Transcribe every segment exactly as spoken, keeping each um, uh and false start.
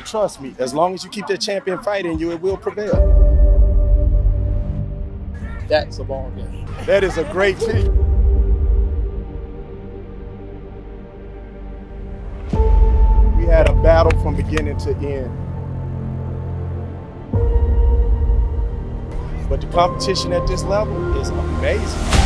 trust me, as long as you keep that champion fight in you, it will prevail. That's a ball game. That is a great team. We had a battle from beginning to end. But the competition at this level is amazing.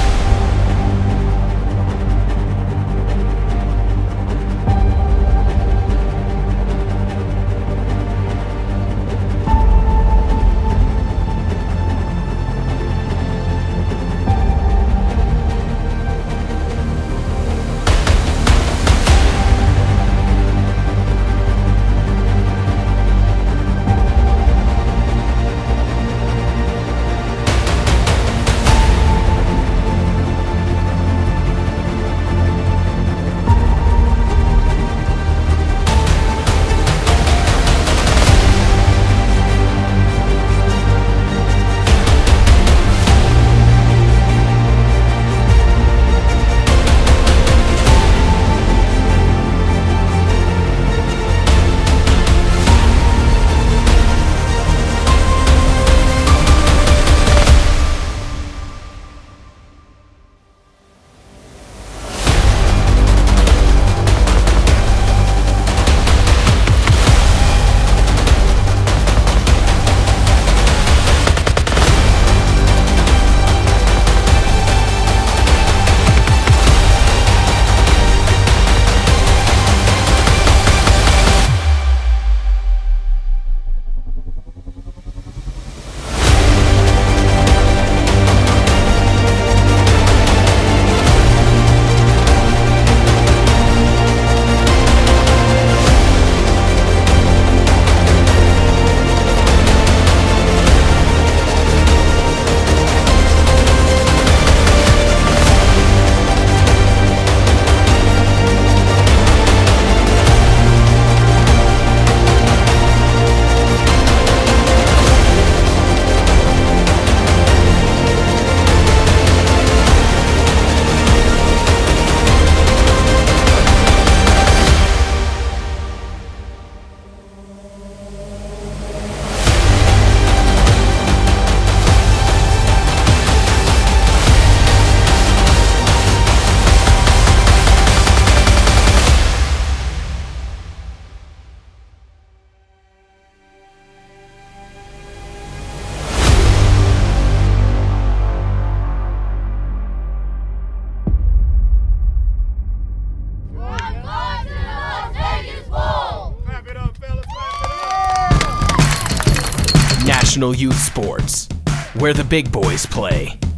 National Youth Sports, where the big boys play.